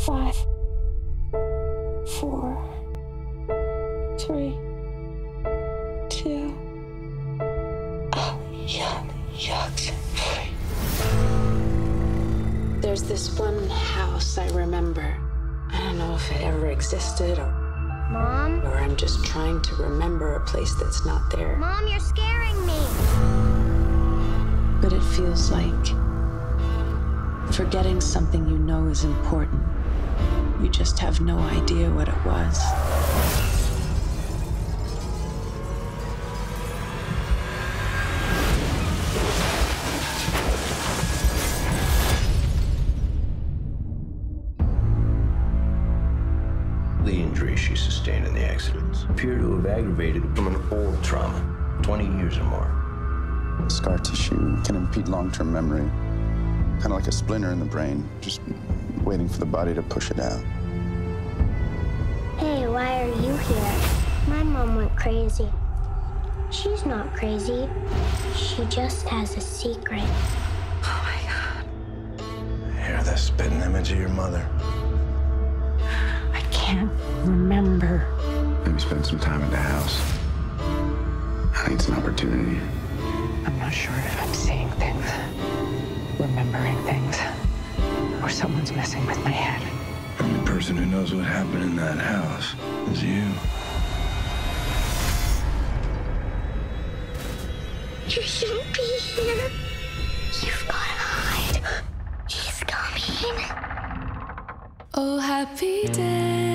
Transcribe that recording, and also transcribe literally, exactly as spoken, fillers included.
Five, four, three, two. Oh, yuck, yuck. There's this one house I remember. I don't know if it ever existed or... Mom? Or I'm just trying to remember a place that's not there. Mom, you're scaring me. But it feels like forgetting something you know is important. You just have no idea what it was. The injuries she sustained in the accidents appear to have aggravated from an old trauma, twenty years or more. Scar tissue can impede long-term memory. Kind of like a splinter in the brain, just waiting for the body to push it out. Hey, why are you here? My mom went crazy. She's not crazy. She just has a secret. Oh my God. I hear the spitting image of your mother. I can't remember. Maybe spend some time at the house. I think it's an opportunity. I'm not sure if I'm seeing things, remembering things, or someone's messing with my head. The only person who knows what happened in that house is you. You shouldn't be here. You've got to hide. He's coming. Oh, happy day.